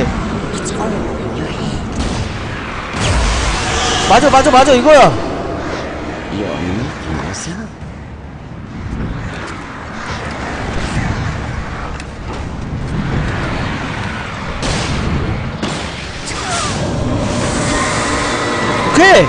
맞아, 맞아, 맞아, 이거야. 오케이.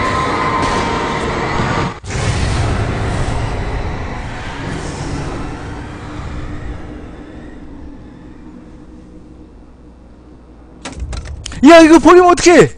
야, 이거 버리면 어떡해!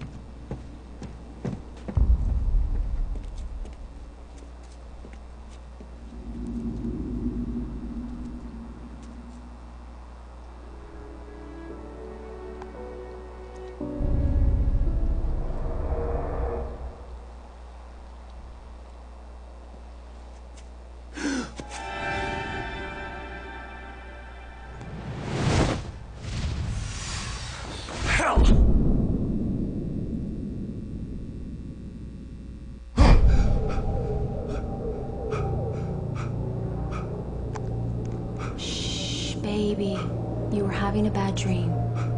Baby, you were having a bad dream.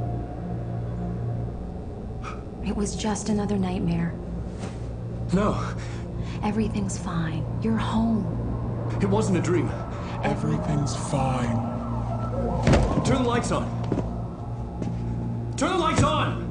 It was just another nightmare. No, Everything's fine. You're home. it wasn't a dream. Everything's fine. Turn the lights on. Turn the lights on!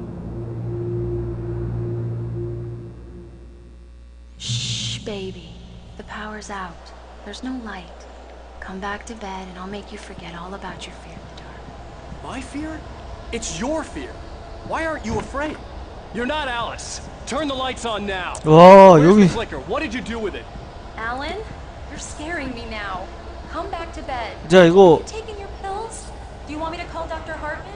Shh, baby. The power's out. There's no light. Come back to bed and I'll make you forget all about your fear in the dark. My fear? It's your fear. Why aren't you afraid? You're not Alice. Turn the lights on now. 와, Where's 여기 the clicker? What did you do with it? Alan, you're scaring me now. Come back to bed. 자, 이거 You taking your pills? Do you want me to call Doctor Hartman?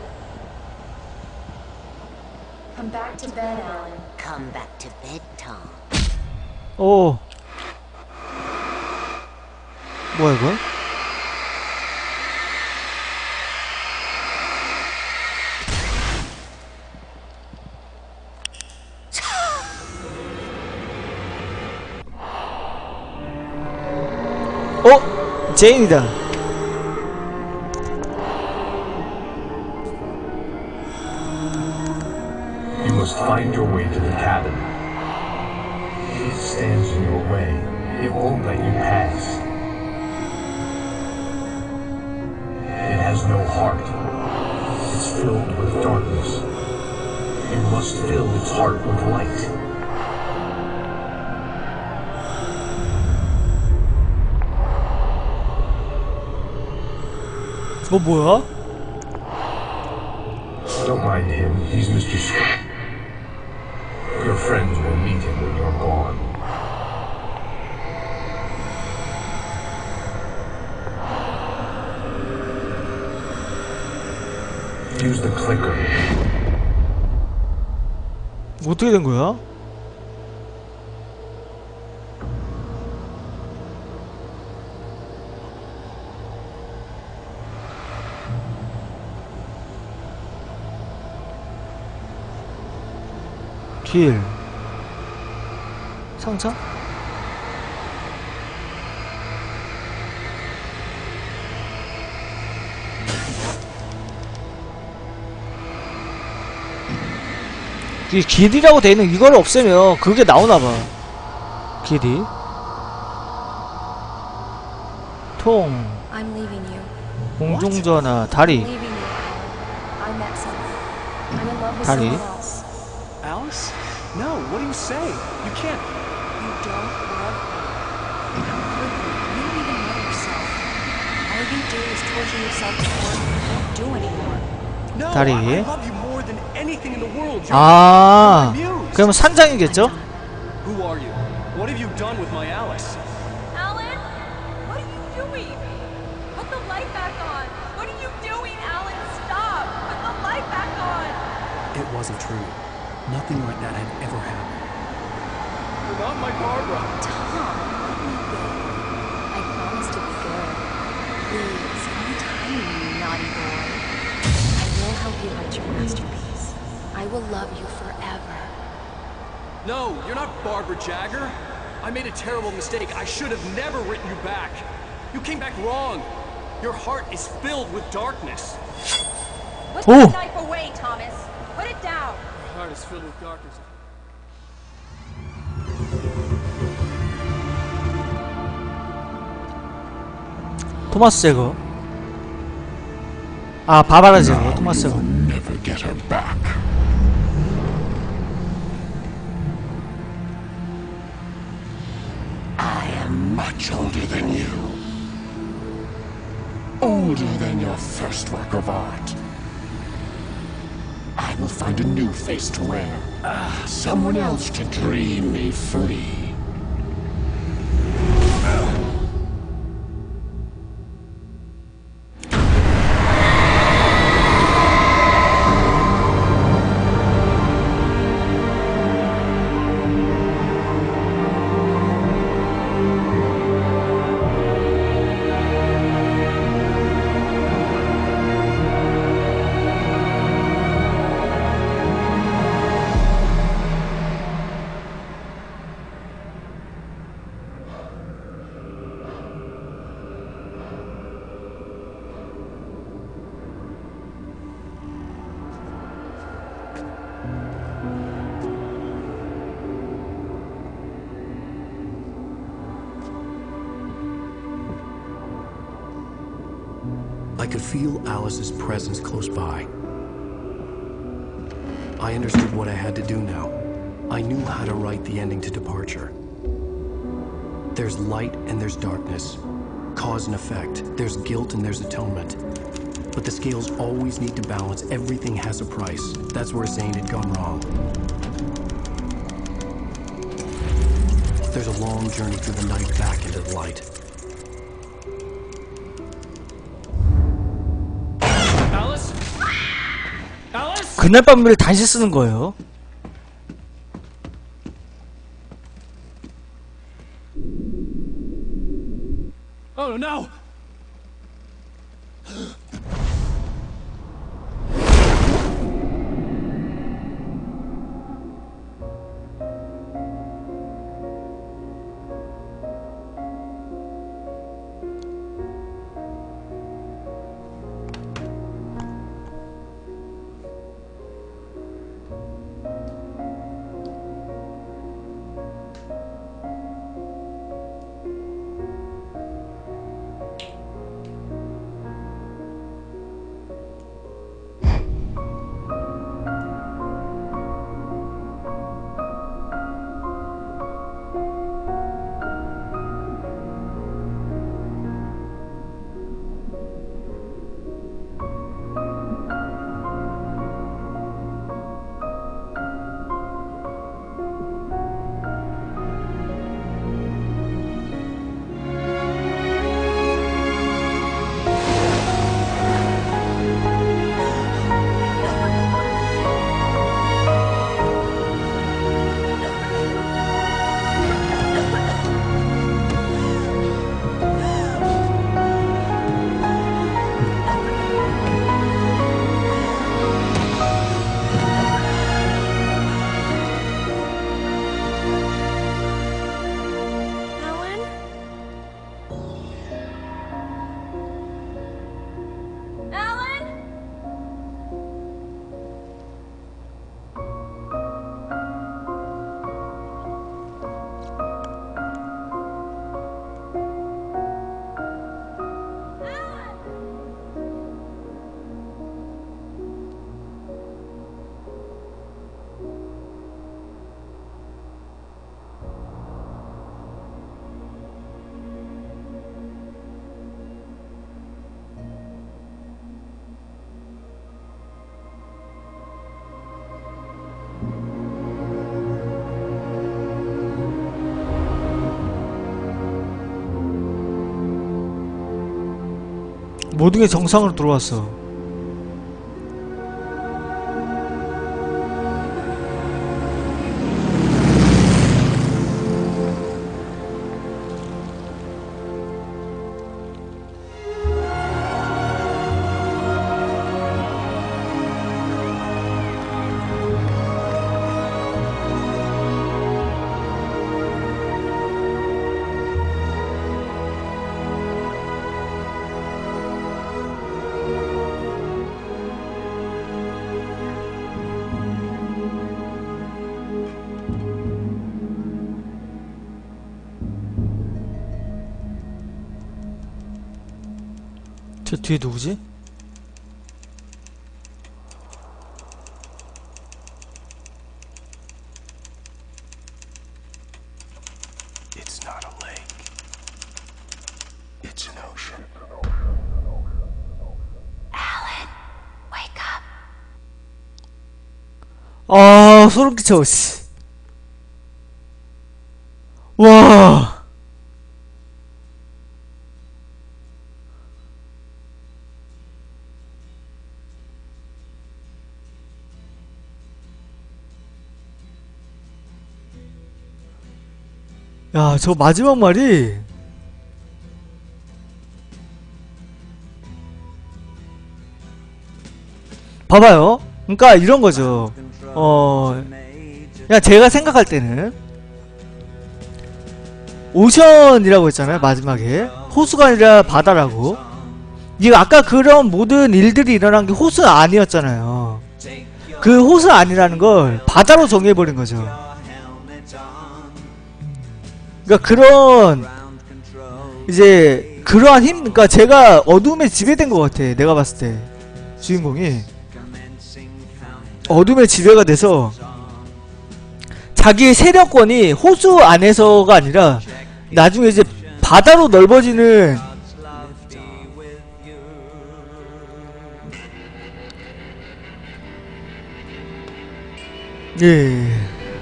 Come back to bed, Alan. Come back to bed, Tom. 오. 뭐야 이거? 어? 제인이다. You must find your way to the cabin. If it stands in your way, it won't let you pass. It has no heart. It's filled with darkness. You must fill its heart with light. 어 뭐야? Don't mind him, he's Mister Scott. Your friends will meet him when you're gone. Use the clicker. 어떻게 된 거야? 길 상자? 이 길이라고 돼있는 이걸 없애면 그게 나오나봐. 길이 통 I'm leaving you. 공중전화 다리 I'm leaving you. I met someone. I'm in love with 다리 someone else. Alice? No, what do you say? You can't. You don't love me. You don't even love yourself. All you do is torture yourself to work you don't do anymore. No, 다리. I, I love you more than anything in the world. You're 아 my muse. 그러면 산장이겠죠? Who are you? What have you done with my Alice? Alan? What are you doing? Put the light back on. What are you doing, Alan? Stop. Put the light back on. It wasn't true. Nothing like that had ever happened. You're not my Barbara. Tom, let me go. I promise to be good. Please, untie me, you naughty boy. I will help you write your masterpiece. I will love you forever. No, you're not Barbara Jagger. I made a terrible mistake. I should have never written you back. You came back wrong. Your heart is filled with darkness. Put Oh. the knife away, Thomas. Put it down. Your heart is filled with darkness. 토마스 제거 아 바바라 제거 토마스 제거 Never get her back. I am much older than you. Older than your first work of art. I will find a new face to wear. Someone else to dream me free. I could feel Alice's presence close by. I understood what I had to do now. I knew how to write the ending to Departure. There's light and there's darkness. Cause and effect. There's guilt and there's atonement. But the scales always need to balance. Everything has a price. That's where Zane had gone wrong. There's a long journey through the night back into the light. Alice? Alice? 그날 밤을 다시 쓰는 거예요. Oh no! 모든 게 정상으로 들어왔어. 저 뒤에 누구지? It's not a lake. It's an ocean. Alan, wake up. 아, 소름 끼쳐, 씨. 와. 야, 저 마지막 말이 봐봐요. 그러니까 이런 거죠. 어, 그냥 제가 생각할 때는 오션이라고 했잖아요. 마지막에 호수가 아니라 바다라고. 이거 아까 그런 모든 일들이 일어난 게 호수 아니었잖아요. 그 호수 아니라는 걸 바다로 정해버린 거죠. 그러니까 그런 이제 그러한 힘, 그러니까 제가 어둠에 지배된 것 같아. 내가 봤을 때 주인공이 어둠에 지배가 돼서 자기의 세력권이 호수 안에서가 아니라 나중에 이제 바다로 넓어지는 예.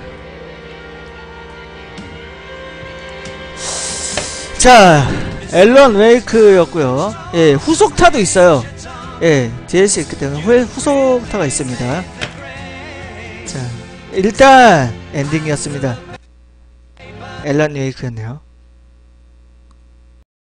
자, 앨런 웨이크였고요. 예, 후속타도 있어요. 예, 디엘씨 있기 때문에 후, 후속타가 있습니다. 자, 일단 엔딩이었습니다. 앨런 웨이크였네요.